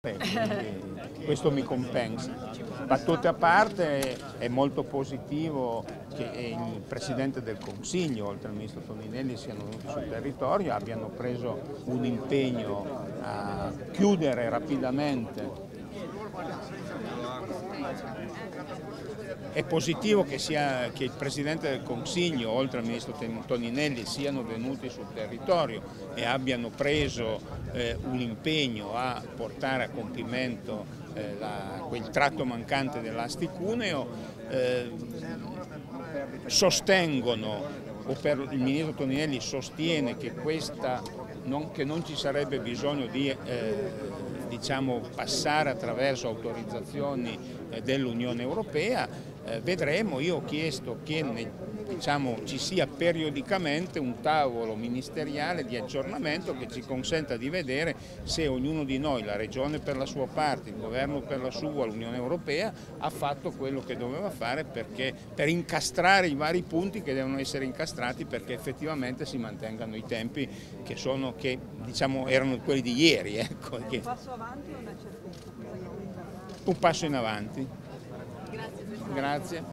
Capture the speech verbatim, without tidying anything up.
Quindi questo mi compensa. Battute a parte, è molto positivo che il Presidente del Consiglio, oltre al Ministro Toninelli, siano venuti sul territorio, abbiano preso un impegno a chiudere rapidamente. È positivo che, sia, che il Presidente del Consiglio, oltre al Ministro Toninelli, siano venuti sul territorio e abbiano preso eh, un impegno a portare a compimento eh, la, quel tratto mancante dell'Asti Cuneo. Eh, sostengono, o per il Ministro Toninelli sostiene che, questa, non, che non ci sarebbe bisogno di eh, diciamo, passare attraverso autorizzazioni eh, dell'Unione Europea. Eh, vedremo. Io ho chiesto che ne, diciamo, ci sia periodicamente un tavolo ministeriale di aggiornamento che ci consenta di vedere se ognuno di noi, la Regione per la sua parte, il Governo per la sua, l'Unione Europea, ha fatto quello che doveva fare perché, per incastrare i vari punti che devono essere incastrati perché effettivamente si mantengano i tempi che, sono, che diciamo, erano quelli di ieri. Ecco, un passo avanti o una certezza? Un passo in avanti. Grazie. Grazie.